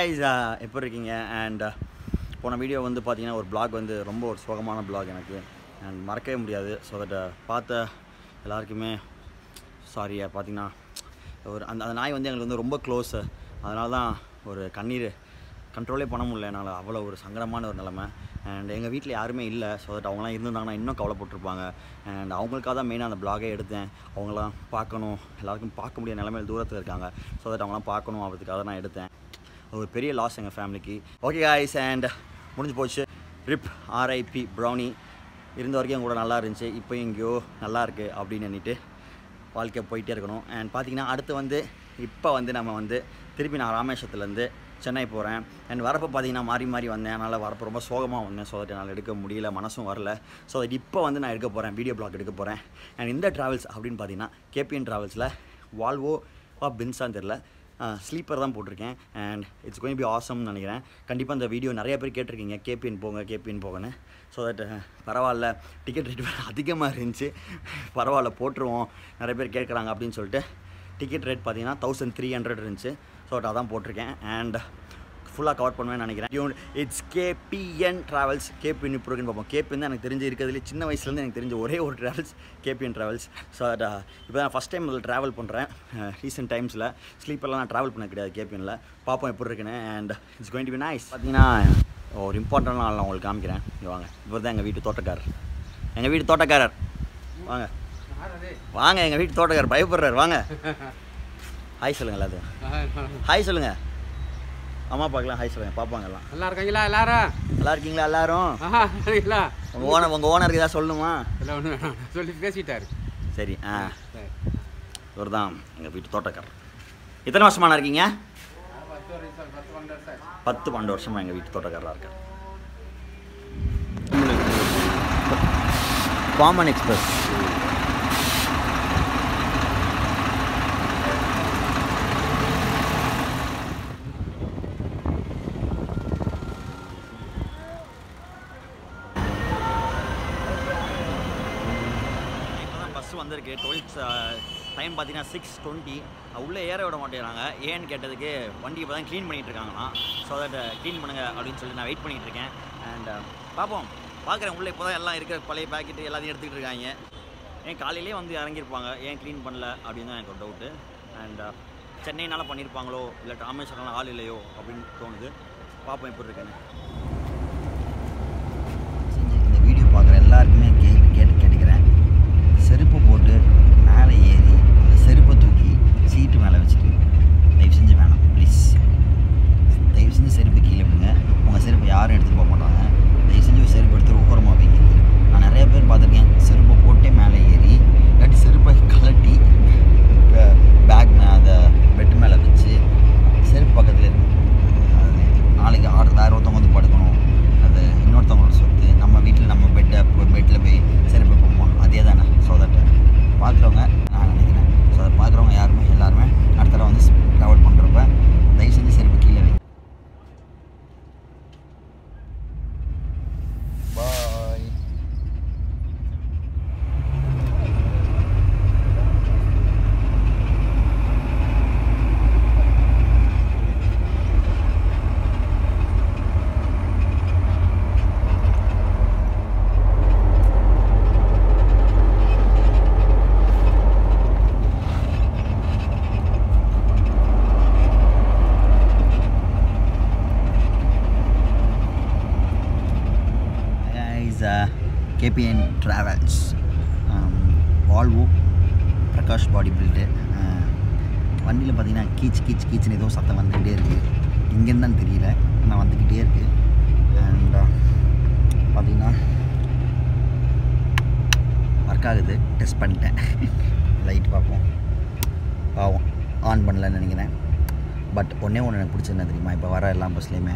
guys, எப்படி இருக்கீங்க? And போன வீடியோ வந்து பார்த்தீங்கன்னா ஒரு பிளாக் வந்து ரொம்ப ஒரு சோகமான பிளாக் எனக்கு அண்ட் மறக்கவே முடியாது. ஸோ தட் பார்த்த எல்லாருக்குமே சாரி. பார்த்தீங்கன்னா ஒரு அந்த நாய் வந்து எங்களுக்கு வந்து ரொம்ப க்ளோஸு. அதனால தான் ஒரு கண்ணீர் கண்ட்ரோலே பண்ண முடியல என்னால். அவ்வளோ ஒரு சங்கடமான ஒரு நிலமை. அண்ட் எங்கள் வீட்டில் யாருமே இல்லை. ஸோ தட் அவங்களாம் இருந்திருந்தாங்கன்னா இன்னும் கவலைப்பட்டிருப்பாங்க. அண்ட் அவங்களுக்காக தான் மெயினாக அந்த பிளாகே எடுத்தேன். அவங்களாம் பார்க்கணும், எல்லாருக்கும் பார்க்க முடியாத நிலைமையில் தூரத்தில் இருக்காங்க. ஸோ தட் அவங்களாம் பார்க்கணும், அதுக்காக நான் எடுத்தேன். ஒரு பெரிய லாஸ் எங்கள் ஃபேமிலிக்கு. ஓகே காய்ஸ், அண்ட் முடிஞ்சு போச்சு. Rip RIP Brownie. இருந்த வரைக்கும் கூட நல்லா இருந்துச்சு, இப்போ எங்கேயோ நல்லா இருக்குது அப்படின்னு எண்ணிட்டு வாழ்க்கை போயிட்டே இருக்கணும். அண்ட் பார்த்திங்கன்னா அடுத்து வந்து இப்போ வந்து நம்ம வந்து திருப்பி நான் ராமேஸ்வரத்துலேருந்து சென்னை போகிறேன். அண்ட் வரப்போ பார்த்திங்கன்னா மாறி வந்தேன். அதனால் வரப்போ ரொம்ப சோகமாக வந்தேன். ஸோ தட் என்னால் எடுக்க முடியல, மனசும் வரல. ஸோ தட் இப்போ வந்து நான் எடுக்க போகிறேன், வீடியோ பிளாக் எடுக்க போகிறேன். அண்ட் இந்த ட்ராவல்ஸ் அப்படின்னு பார்த்தீங்கன்னா KPN ட்ராவல்ஸில் வால்வோ பின்ஸான்னு தெரில, ஸ்லீப்பர் தான் போட்டிருக்கேன். அண்ட் இட்ஸ் கோயிங் பி ஆசம்னு நினைக்கிறேன். கண்டிப்பாக இந்த வீடியோ நிறைய பேர் கேட்டிருக்கீங்க, KPN போங்கன்னு. ஸோ தட் பரவாயில்ல, டிக்கெட் ரேட் அதிகமாக இருந்துச்சு, பரவாயில்ல போட்டுருவோம், நிறைய பேர் கேட்குறாங்க அப்படின்னு சொல்லிட்டு டிக்கெட் ரேட் பார்த்தீங்கன்னா 1300 இருந்துச்சு. ஸோ தட் அதான் போட்டிருக்கேன். அண்ட் ஃபுல்லாக கவர் பண்ணுவேன்னு நினைக்கிறேன். It's KPN travels. KPN இப்போ இருக்குன்னு பார்ப்போம். KPN தான் எனக்கு தெரிஞ்சு இருக்கிறதுலே சின்ன வயசுலேருந்து எனக்கு தெரிஞ்ச ஒரே ஒரு travels KPN travels. So that இப்போ தான் ஃபஸ்ட் டைம் இதில் ட்ராவல் பண்ணுறேன். ரீசெண்ட் டைம்ஸில் ஸ்லீப்பர்லாம் நான் ட்ராவல் பண்ண கிடையாது KPNல. பார்ப்போம் எப்படி இருக்குன்னு. And it's going to be nice. பார்த்தீங்கன்னா ஒரு இம்பார்ட்டன்ட் நாள் நான் உங்களுக்கு காமிக்கிறேன். வாங்க, இவர் தான் எங்கள் வீட்டு தோட்டக்காரர். எங்கள் வீட்டு தோட்டக்காரர் வாங்க வாங்க, எங்கள் வீட்டு தோட்டக்காரர் பயப்படுறாரு. வாங்க, ஹாய் சொல்லுங்கள். எல்லாத்தையும் ஹாய் சொல்லுங்கள். அம்மா பார்க்கலாம் ஹாய் சொல்லுங்கள். பார்ப்பாங்க எல்லாம். நல்லா இருக்காங்களா எல்லாரும்? நல்லா இருக்கீங்களா எல்லாரும்? உங்கள் ஓனருக்கு ஏதாவது சொல்லணுமா? இல்லை, ஒன்று வேணாம், சொல்லி பேசிட்டாரு. சரி. இவர் தான் எங்கள் வீட்டு தோட்டக்காரர். எத்தனை வருஷமான இருக்கீங்க? 10-12 வருஷமாக எங்கள் வீட்டு தோட்டக்காரராக இருக்கார். Common express. வந்திருக்கு 12 டைம் பார்த்தீங்கன்னா 6:20. உள்ளே ஏற விட மாட்டேங்கிறாங்க. ஏன்னு கேட்டதுக்கு வண்டி இப்போ தான் க்ளீன் பண்ணிகிட்டு இருக்காங்களாம். ஸோ தட் க்ளீன் பண்ணுங்கள் அப்படின்னு சொல்லி நான் வெயிட் பண்ணிகிட்டு இருக்கேன். அண்ட் பார்ப்போம், பார்க்குறேன். உள்ளே இப்போ தான் எல்லாம் இருக்கிற பழைய பேக்கெட்டு எல்லாத்தையும் எடுத்துக்கிட்டு இருக்காங்க. ஏன் காலையிலே வந்து இறங்கியிருப்பாங்க, ஏன் க்ளீன் பண்ணல அப்படின்னு தான் எனக்கு ஒரு டவுட்டு. அண்ட் சென்னையினால் பண்ணியிருப்பாங்களோ இல்லை ராமேஸ்வரம்லாம் ஆள் இல்லையோ அப்படின்னு தோணுது. பார்ப்போம் எப்படி இருக்குன்னு. இந்த வீடியோ பார்க்குற எல்லாருக்குமே கேட்டுக்கிறேன், செருப்பு போட்டு மேலே ஏறி அந்த செருப்பை தூக்கி சீட்டு மேலே வச்சுட்டு தயவு செஞ்சு வேணாம் ப்ளீஸ். தயவு செஞ்சு செருப்பு கீழே விடுங்க. உங்கள் செருப்பு யாரும் எடுத்துகிட்டு போக மாட்டாங்க. தயவு செஞ்சு செருப்பு எடுத்து ஓரமாக வைங்க. நான் நிறைய பேர் பார்த்துருக்கேன், செருப்பை போட்டே மேலே ஏறி இல்லாட்டி செருப்பை கலட்டி பேக் அந்த பெட்டு மேலே வச்சு செருப்பு பக்கத்தில் இருக்கும். அது நாளைக்கு வேறு ஒருத்தவங்க வந்து படுக்கணும், அது இன்னொருத்தவங்களோட சொத்து. நம்ம வீட்டில் நம்ம பெட்டில் போய் செருப்பு போவோம், அதே தானே. ஸோ தட் பார்க்குறவங்க நான் நினைக்கிறேன், ஸோ அதை பார்க்குறவங்க எல்லாருமே அடுத்த தடவை வந்து ட்ராவல் பண்ணுறப்ப தயவு செஞ்சு செருப்பு கீழே வை. பாய். KPN travels, Volvo Prakash body build. வண்டியில் பார்த்தீங்கன்னா கீச்சுன்னு ஏதோ சத்தம் வந்துக்கிட்டே இருக்குது. இங்கேருந்து தான் தெரியல, ஆனால் வந்துக்கிட்டே இருக்குது. அண்ட் பார்த்தீங்கன்னா ஒர்க் ஆகுது, டெஸ்ட் பண்ணிட்டேன். லைட் பார்ப்போம், பாவம் ஆன் பண்ணலன்னு நினைக்கிறேன். பட் ஒன்று எனக்கு பிடிச்சது என்ன தெரியுமா, இப்போ வர எல்லா பஸ்லேயுமே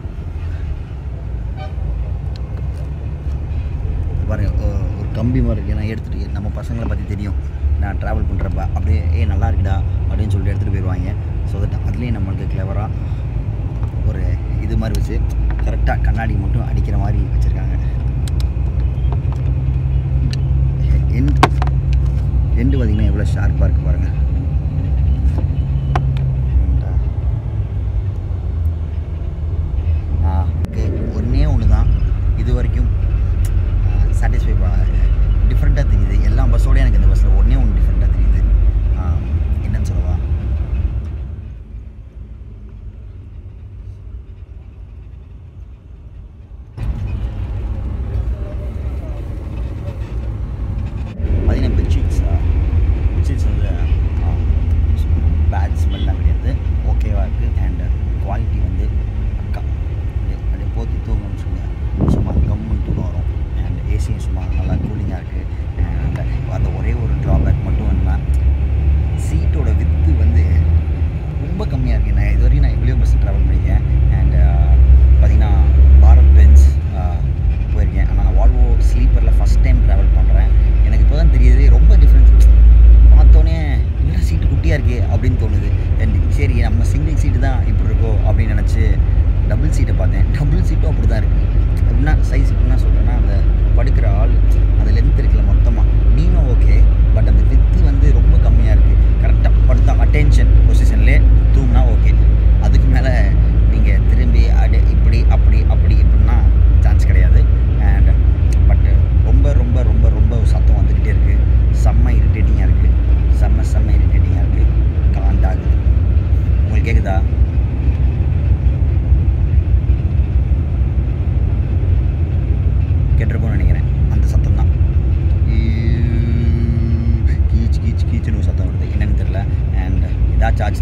பாருங்க, ஒரு கம்பி மாதிரி இருக்குது. நான் எடுத்துகிட்டு நம்ம பசங்களை பற்றி தெரியும், நான் ட்ராவல் பண்ணுறப்ப அப்படியே நல்லா இருக்குடா அப்படின்னு சொல்லிட்டு எடுத்துகிட்டு போயிடுவாங்க. ஸோ தட் அதுலேயும் நம்மளுக்கு கிளவராக ஒரு இது மாதிரி வச்சு கரெக்டாக கண்ணாடி மட்டும் அடிக்கிற மாதிரி வச்சுருக்காங்க. எண்டு பார்த்திங்கன்னா எவ்வளோ ஷார்ப்பாக இருக்குது பாருங்கள்.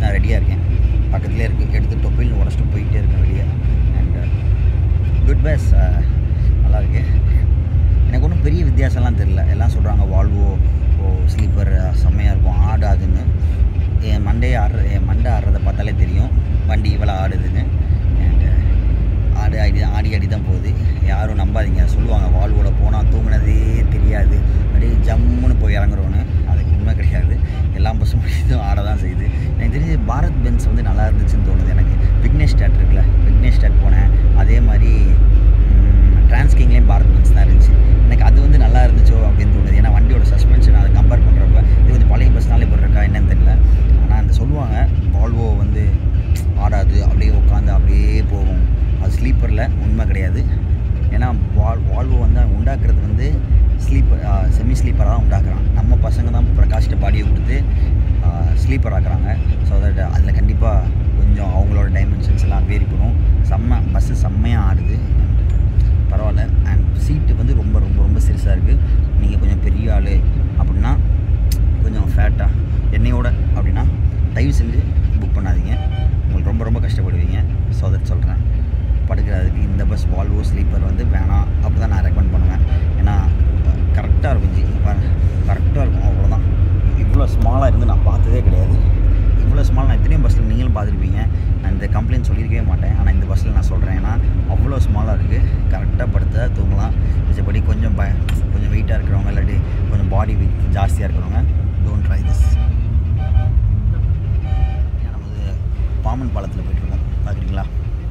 நான் ரெடியாக இருக்கேன். பக்கத்துலேயே இருக்குது, எடுத்து தொப்பில் உடச்சிட்டு போயிட்டே இருக்கேன் வெளியே. அண்ட் குட் பஸ் நல்லாயிருக்கு. எனக்கு ஒன்றும் பெரிய வித்தியாசம்லாம் தெரில. எல்லாம் சொல்கிறாங்க வால்வோ ஸ்லீப்பர் செம்மையாக இருக்கும், ஆடாதுன்னு. என் மண்டை ஆடுறதை பார்த்தாலே தெரியும் வண்டி இவ்வளோ ஆடுதுன்னு. அண்ட் ஆடி தான் போகுது. யாரும் நம்பாதீங்க, சொல்லுவாங்க வால்வோவில் போனால் தூங்கினதே தெரியாது, அப்படியே ஜம்முன்னு போய் இறங்குறோன்னு. அதுக்கு உண்மை கிடையாது. எல்லா பஸ்ஸும் இதுவும் ஆட தான் செய்யுது. எனக்கு தெரிஞ்சு பாரத் பென்ஸ் வந்து நல்லா இருந்துச்சுன்னு தோணுது எனக்கு. விக்னேஷ்டாட் இருக்குல்ல, விக்னேஷ்டாட் போனேன். அதே மாதிரி டிரான்ஸ்கிங்லேயும் பாரத் பென்ஸ் தான் இருந்துச்சு. எனக்கு அது வந்து நல்லா இருந்துச்சோ அப்படின்னு தோணுது. ஏன்னா வண்டியோட சஸ்பென்ஷன் அதை கம்பேர் பண்ணுறப்ப இது கொஞ்சம் பழைய பஸ்னாலே போட்டிருக்கா என்னன்னு தெரியல. ஆனால் அந்த சொல்லுவாங்க வால்வோ வந்து ஆடாது, அப்படியே உட்காந்து அப்படியே போகும். அது ஸ்லீப்பரில் உண்மை கிடையாது. ஏன்னா வால்வோ வந்து உண்டாக்குறது வந்து செமி ஸ்லீப்பராக தான் உண்டாக்குறான். நம்ம பசங்க தான் பிரகாஷ்ட பாடியை கொடுத்து ஸ்லீப்பர் ஆக்குறாங்க. ஸோ தட் அதில் கண்டிப்பாக கொஞ்சம் அவங்களோட டைமென்ஷன்ஸ் எல்லாம் வேரி பண்ணும். பஸ்ஸு செம்மையாக ஆடுது, பரவாயில்ல. அண்ட் சீட்டு வந்து ரொம்ப ரொம்ப ரொம்ப சிறுசாக இருக்குது. நீங்கள் கொஞ்சம் பெரிய ஆள் அப்படின்னா, கொஞ்சம் ஃபேட்டாக என்னையோட அப்படின்னா தயவு செஞ்சு புக் பண்ணாதீங்க, உங்களுக்கு ரொம்ப ரொம்ப கஷ்டப்படுவீங்க. ஸோ தட் சொல்கிறேன். படுக்கிறதுக்கு இந்த பஸ் வால்வோ ஸ்லீப்பர் வந்து வேணாம் அப்படி தான் நான் ரெக்கமெண்ட் பண்ணுவேன். ஏன்னா கரெக்டாக இருக்கும், கரெக்டாக இருக்கும், அவ்வளோதான். இவ்வளோ ஸ்மாலாக இருந்து நான் பார்த்ததே கிடையாது. இவ்வளோ ஸ்மால் நான் எத்தனையோ பஸ்ஸில் நீங்களும் பார்த்துருப்பீங்க. நான் இந்த கம்ப்ளைண்ட் சொல்லியிருக்கவே மாட்டேன், ஆனால் இந்த பஸ்ஸில் நான் சொல்கிறேன். ஏன்னா அவ்வளோ ஸ்மாலாக இருக்குது, கரெக்டாக படுத்த தூங்கலாம். மிச்சப்படி கொஞ்சம் வெயிட்டாக இருக்கிறவங்க இல்லாட்டி கொஞ்சம் பாடி வெயிட் ஜாஸ்தியாக இருக்கிறவங்க டோன்ட் ட்ரை திஸ். நமது பாம்பன் பாலத்தில் போய்ட்டுருக்கோம், பார்க்குறீங்களா?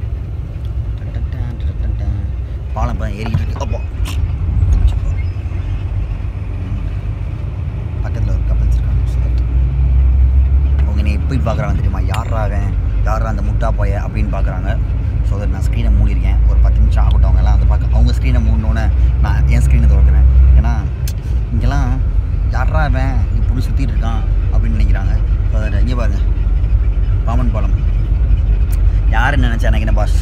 பாலம் இப்போ ஏறிக்கிட்டு இருக்கு. அப்போ பக்கத்தில் ஒரு கப்பல்ஸ் இருக்காங்க. அவங்க என்னை எப்படி பார்க்குறாங்க தெரியுமா? யாரா அந்த முட்டா போய அப்படின்னு பார்க்குறாங்க. ஸோ தட் நான் ஸ்க்ரீனை மூடிருக்கேன். ஒரு 10 நிமிஷம் ஆகட்டும், அவங்கெல்லாம் வந்து பார்க்க. அவங்க ஸ்க்ரீனை மூடினோன்னே நான் என் ஸ்க்ரீனை திறக்கிறேன். ஏன்னா இங்கெல்லாம் யாரா அவன் இப்படி சுற்றிட்டு இருக்கான் அப்படின்னு நினைக்கிறாங்க. ஸோ தட் இங்கே பாருங்க, பாம்பன் பாலம். யாருன்னு நினச்சேன் நினைக்கிறேன் பாஸ்.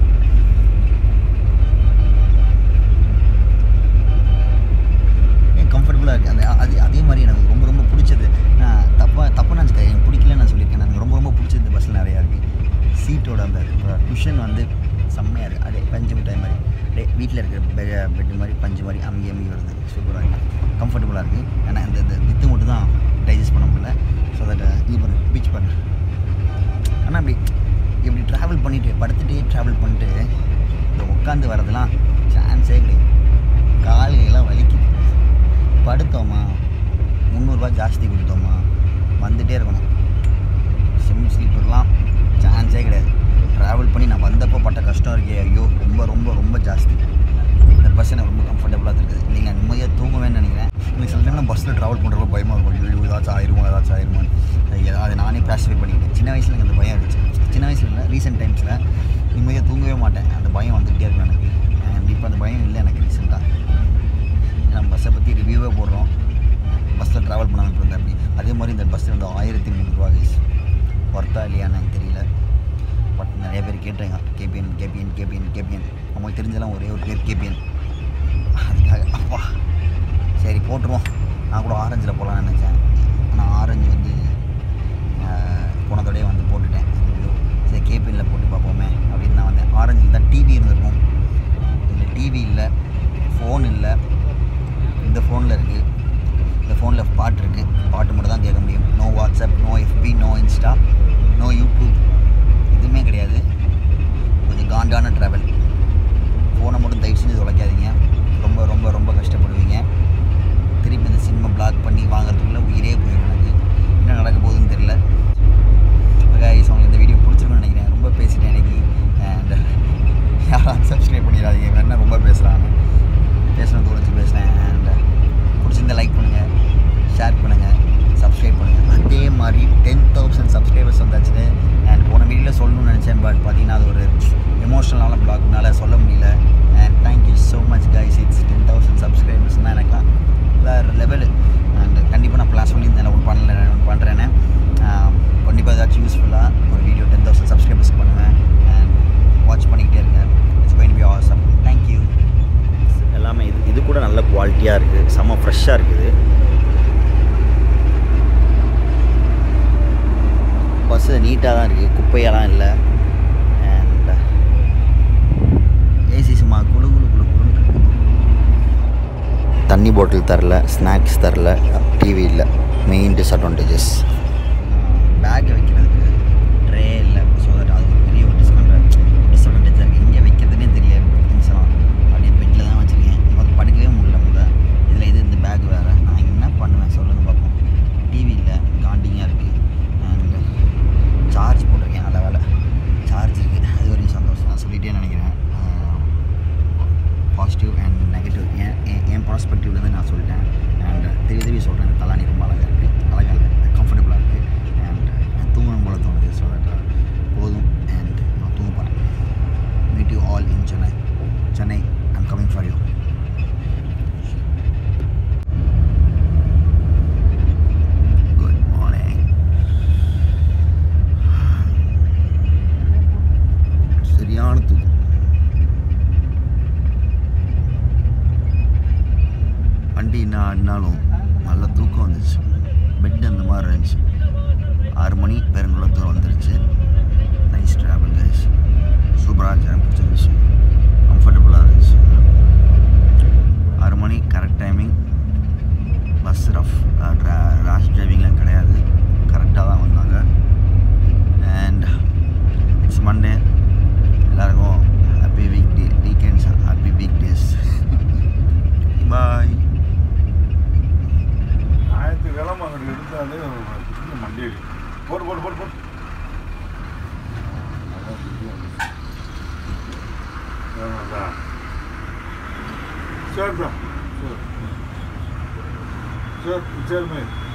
கம்ஃபர்டபுளாக இருக்குது. அதே மாதிரி எனக்கு ரொம்ப ரொம்ப பிடிச்சது. நான் தப்பாக நினச்சிக்க, எனக்கு பிடிக்கலன்னு நான் சொல்லியிருக்கேன். எனக்கு ரொம்ப ரொம்ப பிடிச்சது இந்த பஸ்ஸில் நிறையா இருக்குது. சீட்டோட அந்த குஷன் வந்து செம்மையாக இருக்குது. அப்படியே பஞ்சு மிட்டாய் மாதிரி, அப்படியே வீட்டில் இருக்கிற பெட்டு மாதிரி பஞ்சு மாதிரி அம்மி வருது. சூப்பராக இருக்குது, கம்ஃபர்டபுளாக இருக்குது. ஏன்னா இந்த வித்து மட்டும் தான் டைஜஸ்ட் பண்ண முடியல. ஸோ தட் இது பண்ணு பீச் பண்ணு. ஆனால் இப்படி ட்ராவல் பண்ணிவிட்டு படுத்துகிட்டே ட்ராவல் பண்ணிட்டு இந்த உட்காந்து வரதெல்லாம் சான்ஸே கிடையாது. காலையெல்லாம் வலிக்குது. படுத்தோமா 300 ரூபா ஜாஸ்தி கொடுத்தோமா வந்துகிட்டே இருக்கணும். செமி ஸ்லீப்பர்லாம் சான்ஸே கிடையாது. ட்ராவல் பண்ணி நான் வந்தப்போ பட்ட கஷ்டம் இருக்கே, ஐயோ ரொம்ப ரொம்ப ரொம்ப ஜாஸ்தி. இந்த பஸ் எனக்கு ரொம்ப கம்ஃபர்டபுளாக இருக்குது. நீங்கள் நிம்மதியாக தூங்குவேன்னு நினைக்கிறேன். எனக்கு சில டைம் நான் பஸ்ஸில் ட்ராவல் பண்ணுறப்ப பயமாக இருக்கும், ஐயோ ஏதாச்சும் ஆயிருமான்னு. அதை நானே பேசிஃபை பண்ணிக்கிட்டேன். சின்ன வயசில் எனக்கு அந்த பயம் இருந்துச்சு. சின்ன வயசில் இல்லை, ரீசெண்ட் டைம்ஸில் நிம்மதியாக தூங்கவே மாட்டேன். அந்த பயம் வந்துகிட்டே இருக்கும் எனக்கு. இப்போ அந்த பயம் இல்லை எனக்கு ரீசெண்டாக. நம்ம பஸ்ஸை பற்றி ரிவ்யூவே போடுறோம், பஸ்ஸில் ட்ராவல் பண்ணாமல் இருந்தேன் அப்படி. அதே மாதிரி இந்த பஸ்ஸில் வந்து 1300 ரூபா கைஸ். ஒர்த்தா இல்லையான்னு எனக்கு தெரியல. பட் நிறைய பேர் கேட்டாங்க கேபிஎன். நமக்கு தெரிஞ்செல்லாம் ஒரே ஒரு பேர் கேபிஎன். அதுக்காக அப்பா சரி போட்டுருவோம். நான் கூட ஆரஞ்சில் போகலான்னு நினச்சேன். ஆனால் ஆரஞ்சு வந்து போனதோடய வந்து போட்டுட்டேன். சரி கேபிஎனில் போட்டு பார்ப்போமே அப்படின்னு நான் வந்தேன். ஆரஞ்சில் தான் டிவி இருந்திருக்கும். இதில் டிவி இல்லை, ஃபோன் இல்லை. இந்த ஃபோனில் இருக்குது. இந்த ஃபோனில் பாட்டு இருக்குது, பாட்டு மட்டும் தான் கேட்க முடியும். No WhatsApp, no wifi, no Insta, no YouTube, எதுவுமே கிடையாது. கொஞ்சம் காண்டான ட்ராவல். ஃபோனை மட்டும் தயவு செஞ்சு தொலைக்காதீங்க, ரொம்ப ரொம்ப ரொம்ப கஷ்டப்படுவீங்க. திருப்பி இந்த சினிமா பிளாக் பண்ணி வாங்குறதுக்குள்ளே உயிரே போயிடும். எனக்கு என்ன நடக்க போகுதுன்னு தெரியல. கைஸ், உங்களுக்கு இந்த வீடியோ பிடிச்சிருக்குன்னு நினைக்கிறேன். ரொம்ப பேசிட்டேன் எனக்கு. அண்ட் யாரும் சப்ஸ்கிரைப் பண்ணிடாதீங்க, வேணா ரொம்ப பேசுகிறாங்க. பேசுகிறேன் தோணுச்சு பேசுகிறேன். அண்ட் பிடிச்சிருந்தா லைக் பண்ணுங்கள், ஷேர் பண்ணுங்கள், சப்ஸ்கிரைப் பண்ணுங்கள். அதே மாதிரி 10,000 சப்ஸ்கிரைபர்ஸ் வந்தாச்சு. அண்ட் போன வீடியோவில் சொல்லணும்னு நினச்சேன், பட் பார்த்தீங்கன்னா அது ஒரு எமோஷ்னலான பிளாக்னால சொல்ல முடியல. And thank you so much guys. It's 10,000 சப்ஸ்கிரைபர்ஸ்னால் எனக்குலாம் வேறு லெவலு. அண்ட் கண்டிப்பாக நான் பிளான் சொல்லியிருந்தேன் ஒன்று பண்ணுறேன்னு. கண்டிப்பாக ஏதாச்சும் யூஸ்ஃபுல்லாக ஒரு வீடியோ 10,000 சப்ஸ்கிரைபர்ஸ் பண்ணுவேன். அண்ட் வாட்ச் பண்ணிக்கிட்டே இருக்கேன். It's going to be awesome. Thank you. எல்லாமே இது கூட நல்ல குவாலிட்டியாக இருக்குது, செம்ம ஃப்ரெஷ்ஷாக இருக்குது. பஸ்ஸு நீட்டாக தான் இருக்குது, குப்பையெல்லாம் இல்லை. அண்ட் ஏசி சும்மா குழு குழு குழு குழுன்னு இருக்குது. தண்ணி பாட்டில் தரல, ஸ்நாக்ஸ் தரல, டிவி இல்லை. Main disadvantages. பேக்கை வைக்கிறதுக்கு ட்ரே இல்லை. ஸோ தட் அது ஒரு பெரிய ஒரு டிஸ்அட்வான்டேஜாக இருக்குது. இங்கே வைக்கிறதுனே தெரியாது. திங்ஸ்லாம் அப்படியே பெட்டில் தான் வச்சுருக்கேன். அது படுக்கவே முடியல. இதில் இந்த பேக் வேறு. நான் என்ன பண்ணுவேன் சொல்லுங்கள் பார்ப்போம். டிவி இல்லை, காண்டிங்காக இருக்குது. அண்ட் சார்ஜ் போட்டிருக்கேன். நல்ல வேலை சார்ஜ் இருக்குது. அது வரைக்கும் சந்தோஷம். நான் சொல்லிகிட்டே நினைக்கிறேன். பாசிட்டிவ் அண்ட் நெகட்டிவ் என் ப்ராஸ்பெக்டிவ்லேருந்து நான் சொல்லிட்டேன். அண்ட் திரும்பி சொல்கிறேன், தலானி ரொம்ப அழகாக இருக்குது, அழகாக இருக்குது, கம்ஃபர்டபுளாக இருக்குது. அண்ட் தூங்கணும் போல தோணுது. ஸோ தட் போதும். அண்ட் நான் தூங்க போகிறேன். Meet you all in Chennai. I'm coming for you. Good morning. சரியான தூக்கம். வண்டி என்ன ஆடினாலும் நல்ல தூக்கம் வந்துச்சு. பெட் அந்த மாதிரி இருந்துச்சு. 6 மணி பெருங்குளத்தூர் வந்துருச்சு. Nice travel guys. சூப்பராக இருந்துச்சு. எனக்கு பிடிச்சிருந்துச்சு. கம்ஃபர்டபுளாக இருந்துச்சு. 6 மணி கரெக்ட் டைமிங். பஸ் ரேஷ் டிரைவிங்லாம் கிடையாது. கரெக்டாக தான் வந்தாங்க. And it's Monday. எல்லாருக்கும் happy weekends, happy weekdays. Bye. கிழமை அங்கே எடுத்தாலே மண்டே போட்டு போட்டு போட்டு போட்டு சரிதான் சரி சரி